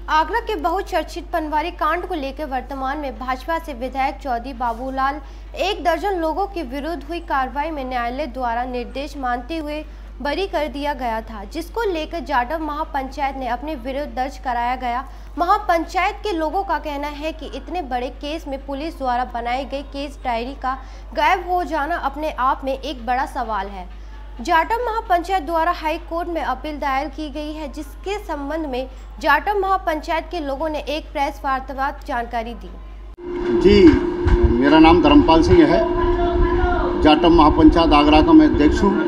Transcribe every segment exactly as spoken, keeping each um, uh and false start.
आगरा के बहुचर्चित पनवारी कांड को लेकर वर्तमान में भाजपा से विधायक चौधरी बाबूलाल एक दर्जन लोगों के विरुद्ध हुई कार्रवाई में न्यायालय द्वारा निर्देश मानते हुए बरी कर दिया गया था, जिसको लेकर जाटव महापंचायत ने अपने विरुद्ध दर्ज कराया गया। महापंचायत के लोगों का कहना है कि इतने बड़े केस में पुलिस द्वारा बनाई गई केस डायरी का गायब हो जाना अपने आप में एक बड़ा सवाल है। जाटव महापंचायत द्वारा हाई कोर्ट में अपील दायर की गई है, जिसके संबंध में जाटव महापंचायत के लोगों ने एक प्रेस वार्ता जानकारी दी। जी, मेरा नाम धर्मपाल सिंह है। जाटव महापंचायत आगरा का मैं अध्यक्ष हूँ।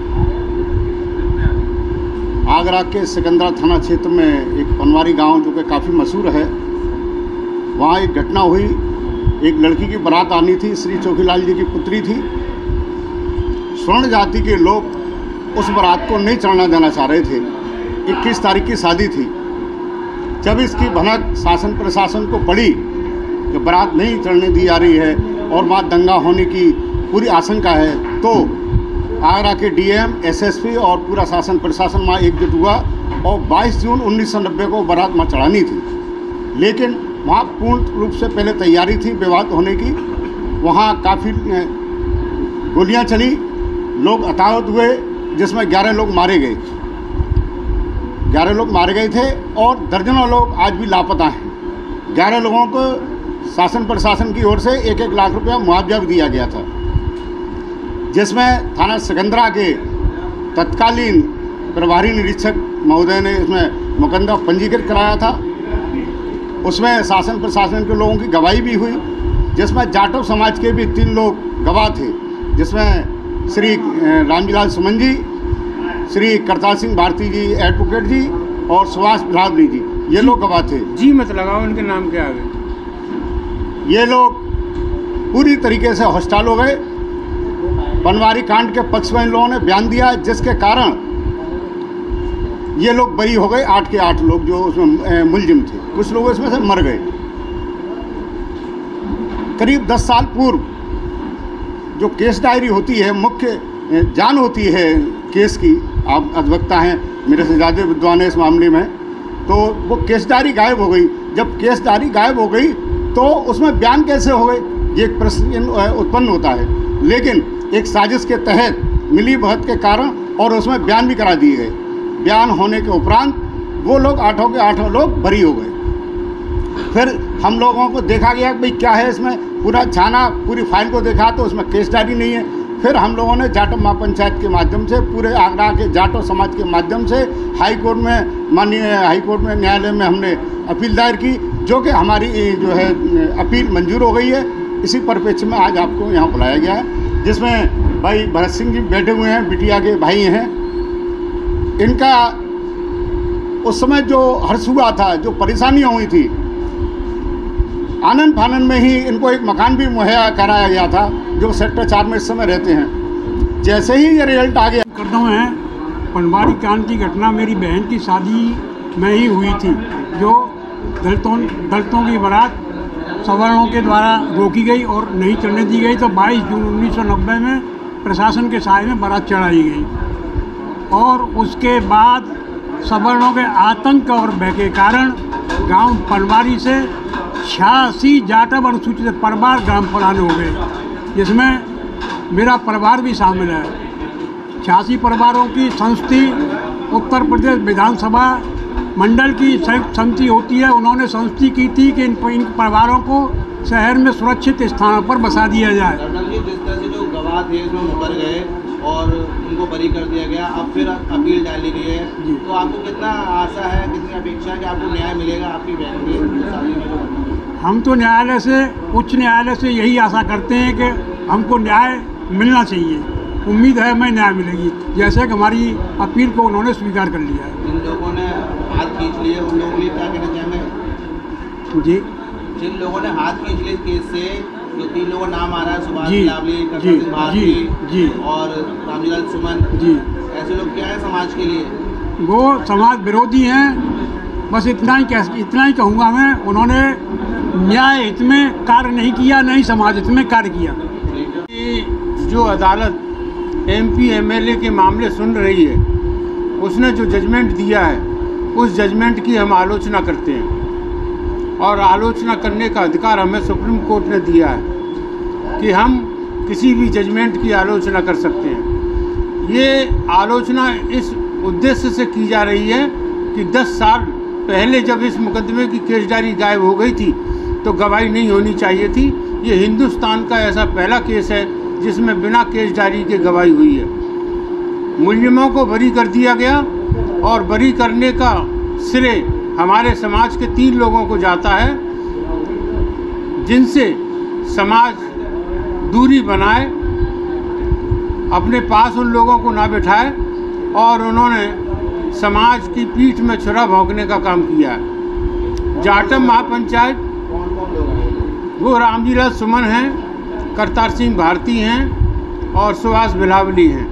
आगरा के सिकंदरा थाना क्षेत्र में एक पनवारी गांव जो कि काफ़ी मशहूर है, वहाँ एक घटना हुई। एक लड़की की बारात आनी थी, श्री चौकीलाल जी की पुत्री थी। स्वर्ण जाति के लोग उस बारात को नहीं चढ़ना देना चाह रहे थे। इक्कीस तारीख की शादी थी। जब इसकी भनक शासन प्रशासन को पड़ी कि बारात नहीं चढ़ने दी जा रही है और वहाँ दंगा होने की पूरी आशंका है, तो आगरा के डीएम, एसएसपी और पूरा शासन प्रशासन वहाँ एकजुट हुआ और बाईस जून उन्नीस सौ नब्बे को बारात वहाँ चढ़ानी थी। लेकिन वहाँ पूर्ण रूप से पहले तैयारी थी विवाद होने की। वहाँ काफ़ी गोलियाँ चली, लोग हताहत हुए, जिसमें ग्यारह लोग मारे गए ग्यारह लोग मारे गए थे और दर्जनों लोग आज भी लापता हैं। ग्यारह लोगों को शासन प्रशासन की ओर से एक एक लाख रुपया मुआवजा भी दिया गया था, जिसमें थाना सिकंदरा के तत्कालीन प्रभारी निरीक्षक महोदय ने इसमें मुकदमा पंजीकृत कराया था। उसमें शासन प्रशासन के लोगों की गवाही भी हुई, जिसमें जाटव समाज के भी तीन लोग गवाह थे, जिसमें श्री रामजीलाल सुमन जी, श्री करतार सिंह भारती जी एडवोकेट जी और सुभाष बिलावली जी, ये लोग गवाह थे। जी मत लगाओ, इनके नाम क्या आगे। ये लोग पूरी तरीके से हॉस्टाइल हो गए। पनवारी कांड के पक्ष में इन लोगों ने बयान दिया, जिसके कारण ये लोग बरी हो गए। आठ के आठ लोग जो उसमें मुलजिम थे, कुछ लोग इसमें से मर गए। करीब दस साल पूर्व जो केस डायरी होती है, मुख्य जान होती है केस की, आप अधिवक्ता हैं, मेरे से ज़्यादा विद्वान है इस मामले में, तो वो केस डायरी गायब हो गई। जब केस डायरी गायब हो गई तो उसमें बयान कैसे हो गए, ये एक प्रश्न उत्पन्न होता है। लेकिन एक साजिश के तहत मिली भगत के कारण और उसमें बयान भी करा दिए गए। बयान होने के उपरांत वो लोग आठों के आठों लोग बरी हो गए। फिर हम लोगों को देखा गया कि भाई क्या है इसमें, पूरा छाना, पूरी फाइल को देखा तो उसमें केस डायरी नहीं है। फिर हम लोगों ने जाटव महापंचायत के माध्यम से, पूरे आगरा के जाटव समाज के माध्यम से हाई कोर्ट में, माननीय हाई कोर्ट में, न्यायालय में हमने अपील दायर की, जो कि हमारी जो है अपील मंजूर हो गई है। इसी परिप्रेक्ष्य में आज आपको यहाँ बुलाया गया है, जिसमें भाई भरत सिंह जी बैठे हुए हैं, बिटिया के भाई हैं। इनका उस समय जो हर्ष हुआ था, जो परेशानियाँ हुई थी, आनंद फानंद में ही इनको एक मकान भी मुहैया कराया गया था, जो सेक्टर चार में इस समय रहते हैं। जैसे ही ये रिजल्ट आ गया करता हूँ है, पनवारी कांड की घटना मेरी बहन की शादी में ही हुई थी, जो दलितों दलितों की बारात सवर्णों के द्वारा रोकी गई और नहीं चढ़ने दी गई। तो बाईस जून उन्नीस सौ नब्बे में प्रशासन के साय में बारात चढ़ाई गई और उसके बाद सवर्णों के आतंक और भय के कारण गांव पनवारी से छियासी जाटव अनुसूचित परिवार ग्राम फलाने हो गए, जिसमें मेरा परिवार भी शामिल है। छियासी परिवारों की संस्थि उत्तर प्रदेश विधानसभा मंडल की संयुक्त समिति होती है। उन्होंने संस्थि की थी कि इन, इन परिवारों को शहर में सुरक्षित स्थानों पर बसा दिया जाए। जिस तरह से जो गवाह थे उसमें मुकर गए और उनको बरी कर दिया गया, अब फिर अपील डाली गई है, तो आपको कितना आशा है, कितनी अपेक्षा है कि आपको न्याय मिलेगा आपकी बहन की शादी में? हम तो न्यायालय से, उच्च न्यायालय से यही आशा करते हैं कि हमको न्याय मिलना चाहिए। उम्मीद है हमें न्याय मिलेगी, जैसे कि हमारी अपील को उन्होंने स्वीकार कर लिया है। जिन लोगों ने हाथ खींच लिए उन लोगों के लिए क्या कहना चाहेंगे? जी, जिन लोगों ने हाथ खींच लिए केस से, जो तीन लोगों का नाम आ रहा है, सुभाष बिलावली, करतार जी, सिंह भारती जी, और रामजीलाल सुमन जी, ऐसे लोग क्या है समाज के लिए? वो समाज विरोधी हैं। बस इतना ही कह इतना ही कहूँगा मैं, उन्होंने न्याय हित में कार्य नहीं किया, नहीं समाज हित में कार्य किया। जो अदालत एमपी एमएलए के मामले सुन रही है, उसने जो जजमेंट दिया है उस जजमेंट की हम आलोचना करते हैं और आलोचना करने का अधिकार हमें सुप्रीम कोर्ट ने दिया है कि हम किसी भी जजमेंट की आलोचना कर सकते हैं। ये आलोचना इस उद्देश्य से की जा रही है कि दस साल पहले जब इस मुकदमे की केसडायरी गायब हो गई थी तो गवाही नहीं होनी चाहिए थी। ये हिंदुस्तान का ऐसा पहला केस है जिसमें बिना केसडायरी के गवाही हुई है। मुलजिमों को बरी कर दिया गया और बरी करने का श्रेय हमारे समाज के तीन लोगों को जाता है जिनसे समाज दूरी बनाए, अपने पास उन लोगों को ना बिठाए और उन्होंने समाज की पीठ में छुरा भोंकने का काम किया है। जाटम महापंचायत कौन कौन लोग हैं? वो रामजीलाल सुमन हैं, करतार सिंह भारती हैं और सुभाष बिलावली हैं।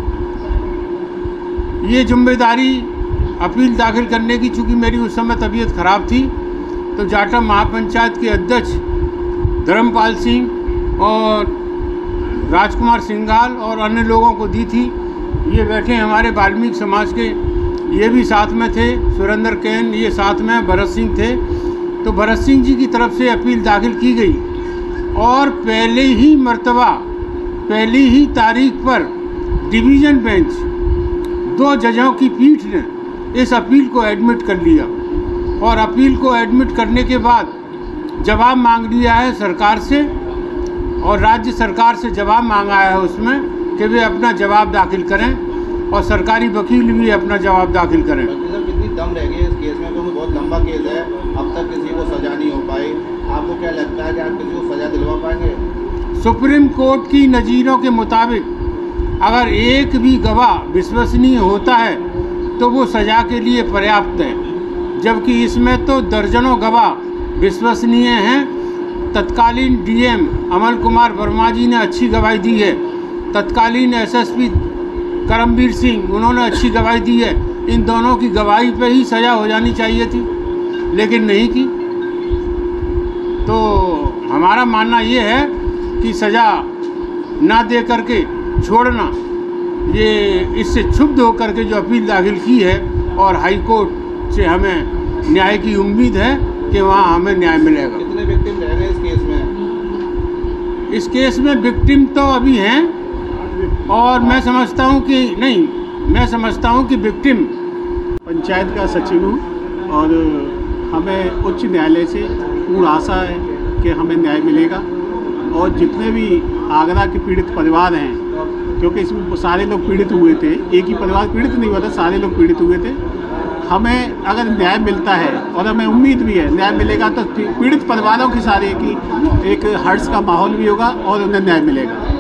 ये जिम्मेदारी अपील दाखिल करने की, चूँकि मेरी उस समय तबीयत खराब थी, तो जाटम महापंचायत के अध्यक्ष धर्मपाल सिंह और राजकुमार सिंघाल और अन्य लोगों को दी थी। ये बैठे हमारे वाल्मीकि समाज के, ये भी साथ में थे, सुरेंद्र कैन ये साथ में, भरत सिंह थे। तो भरत सिंह जी की तरफ से अपील दाखिल की गई और पहले ही मर्तबा पहली ही तारीख पर डिवीज़न बेंच दो जजों की पीठ ने इस अपील को एडमिट कर लिया और अपील को एडमिट करने के बाद जवाब मांग लिया है सरकार से और राज्य सरकार से जवाब मांगा है उसमें कि वे अपना जवाब दाखिल करें और सरकारी वकील भी अपना जवाब दाखिल करें। सर कितनी दम रह गई इस केस में, क्योंकि बहुत लंबा केस है, अब तक किसी को सजा नहीं हो पाई। आपको क्या लगता है कि आप किसी को सजा दिलवा पाएंगे? सुप्रीम कोर्ट की नज़ीरों के मुताबिक अगर एक भी गवाह विश्वसनीय होता है तो वो सज़ा के लिए पर्याप्त है, जबकि इसमें तो दर्जनों गवाह विश्वसनीय हैं। तत्कालीन डीएम अमल कुमार वर्मा जी ने अच्छी गवाही दी है, तत्कालीन एसएसपी करमवीर सिंह उन्होंने अच्छी गवाही दी है। इन दोनों की गवाही पे ही सज़ा हो जानी चाहिए थी, लेकिन नहीं की। तो हमारा मानना ये है कि सज़ा ना दे करके छोड़ना, ये इससे क्षुब्ध होकर के जो अपील दाखिल की है और हाई कोर्ट से हमें न्याय की उम्मीद है कि वहाँ हमें न्याय मिलेगा। कितने विक्टिम रह गए इस केस में? इस केस में विक्टिम तो अभी हैं और मैं समझता हूँ कि नहीं मैं समझता हूँ कि विक्टिम पंचायत का सचिव हूँ और हमें उच्च न्यायालय से पूर्ण आशा है कि हमें न्याय मिलेगा और जितने भी आगरा के पीड़ित परिवार हैं, क्योंकि इसमें सारे लोग पीड़ित हुए थे, एक ही परिवार पीड़ित नहीं हुआ था, सारे लोग पीड़ित हुए थे। हमें अगर न्याय मिलता है और हमें उम्मीद भी है न्याय मिलेगा तो पीड़ित परिवारों की सारे की एक हर्ष का माहौल भी होगा और उन्हें न्याय मिलेगा।